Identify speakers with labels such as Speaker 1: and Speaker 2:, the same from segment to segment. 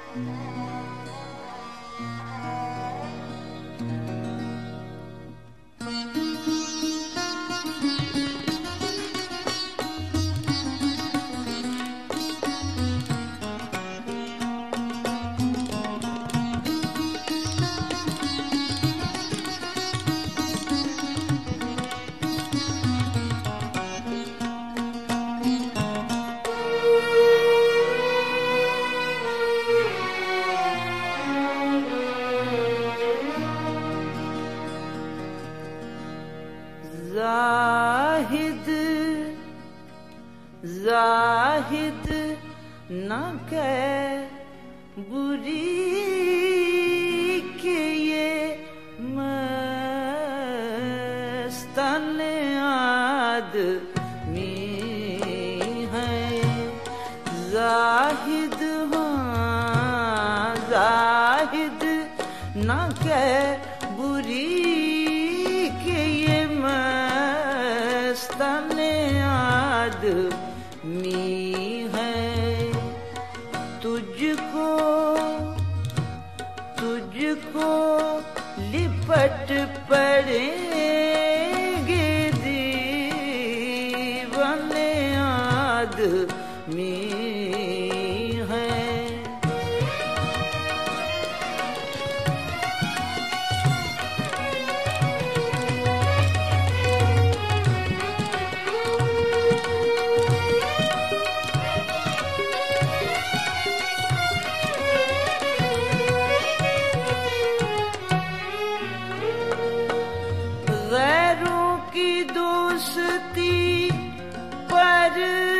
Speaker 1: जाहिद न कह बुरी के ये मस्तान आदमी है। जाहिद हाँ जाहिद न कह बुरी के ये मस्तान आदमी है। तुझको लिपट पड़ेंगे दीवाने आदमी है। गैरों की दोस्ती पर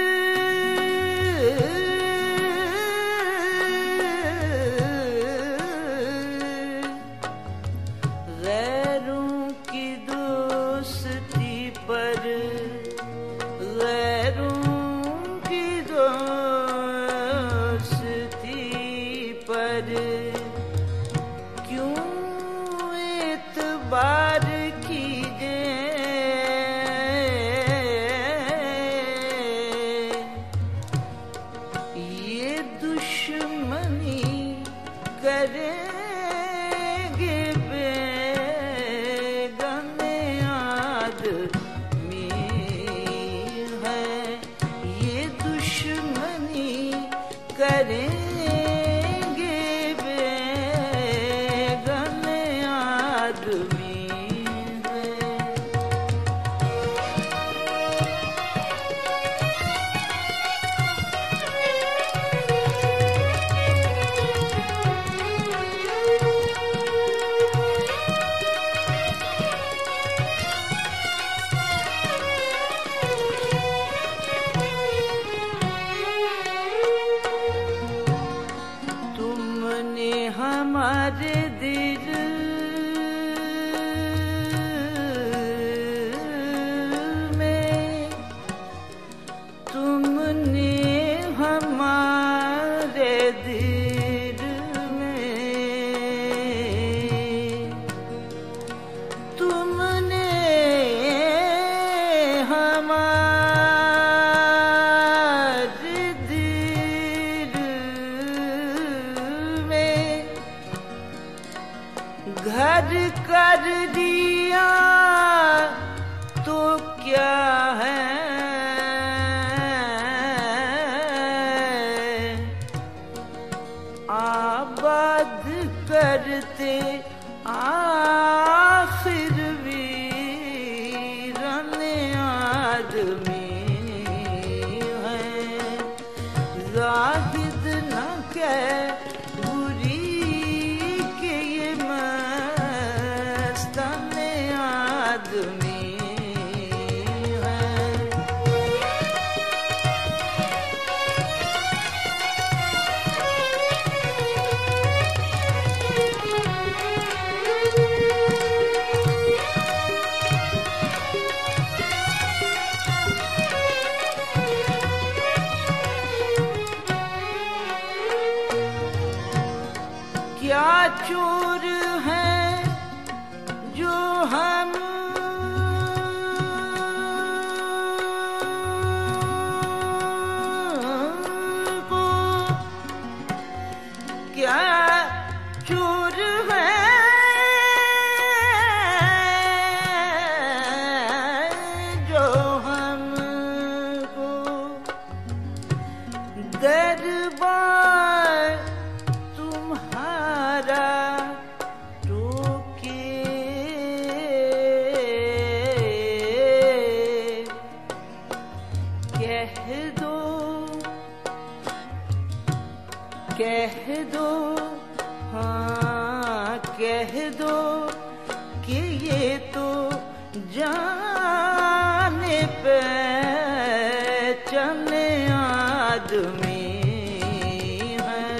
Speaker 1: गैरों की दोस्ती पर गैरों की दोस्ती पर क्यों एतबार करेंगे बेगाने आदमी है। ये दुश्मनी करेंगे बेगाने आदमी है। हमारे दिल में तुमने हमारे दिल में तुमने हमारे दिल में घर कर दिया तो क्या है। आबाद करते आखिर वीराने आदमी है। जाहिद न कह आदमी है। क्या चोर है जो हम दरबार तुम्हारा टोके, कह दो हाँ कह दो कि ये तो जाने पहचाने आदमी है।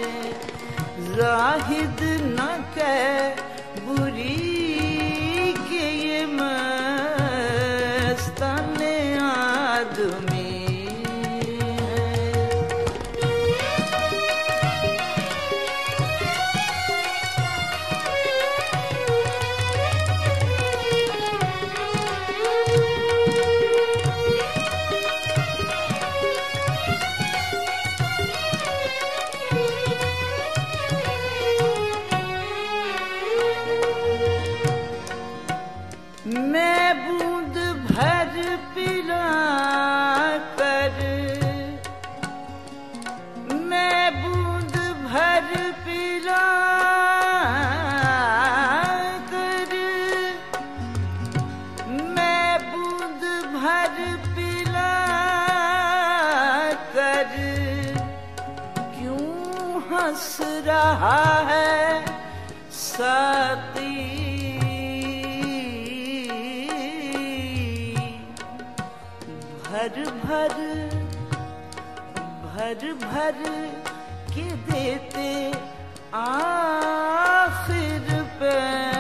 Speaker 1: जाहिद न कह बुरी कि ये मस्ताने आदमी। मैं बूंद भर पिला कर, मैं बूंद भर पिला कर, मैं बूंद भर पिला कर, क्यों हंस रहा है साथी। भर भर के देते आखिर पे